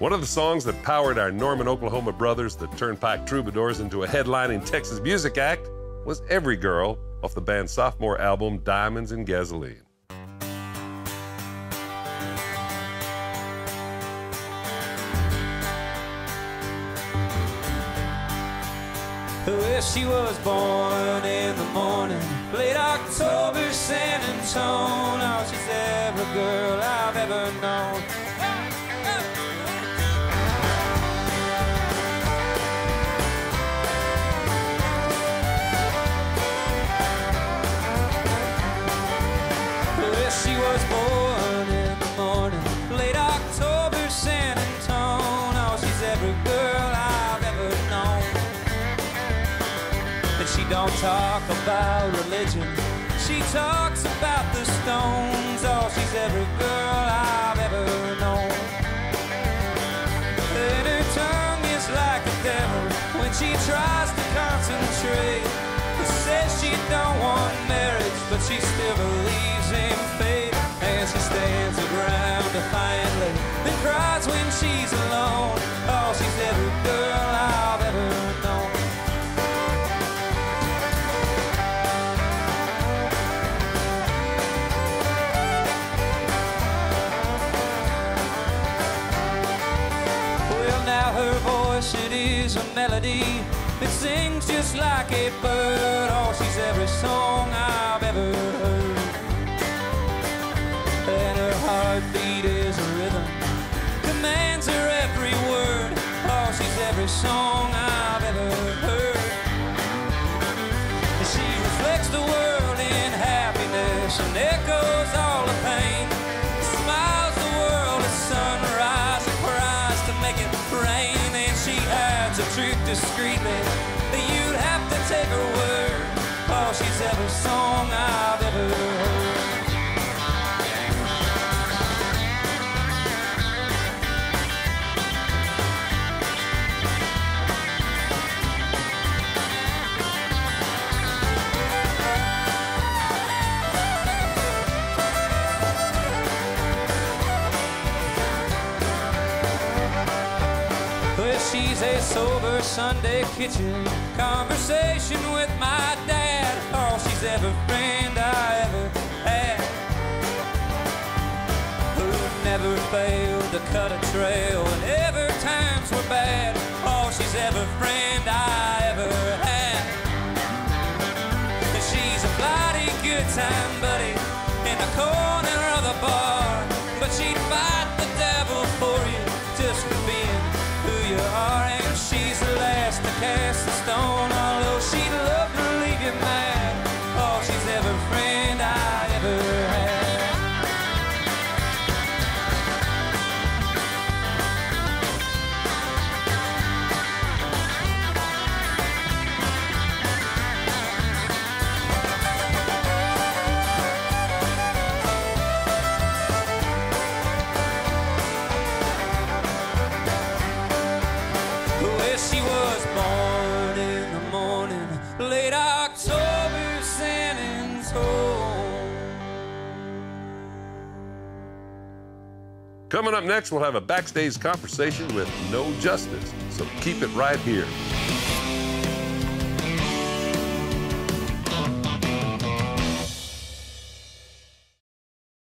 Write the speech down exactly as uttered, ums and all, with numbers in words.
One of the songs that powered our Norman, Oklahoma brothers, the Turnpike Troubadours, into a headlining Texas music act was Every Girl off the band's sophomore album, Diamonds and Gasoline. Well, she was born in the morning, late October, San Antonio. Oh, she's every girl I've ever known. Well, she was born in the morning, late October, San Antonio. Oh, she's every girl I've ever known. And she don't talk about religion, she talks about the Stones. Oh, she's every girl I've ever known. And her tongue is like a devil when she tries to concentrate. It says she don't want marriage, but she still believes in fate. And she stands her ground defiantly, then cries when she's alone. Oh, she's every girl I've ever known. Now her voice, it is a melody that sings just like a bird. Oh, she's every song I've ever heard. And her heartbeat is a rhythm, commands her every word. Oh, she's every song I've ever heard. And she reflects the world in happiness and echoes all the pain. Smiles the world at sunrise and cries to make it rain. And she hides the truth discreetly, that you'd have to take her word. Oh, she's every song I've ever heard. Well, she's a sober Sunday kitchen conversation with my dad. Oh, she's every friend I ever had, who never failed to cut a trail whenever times were bad. Oh, she's every friend I ever had. And she's a flighty good time buddy in the corner of the bar, but she'd fight the devil for you just for being who you are. And she's the last to cast the stone, although she'd love to leave you mad. Oh, she's every friend I ever had. She was born in the morning, late October, San Antonio. Coming up next, we'll have a backstage conversation with No Justice, so keep it right here.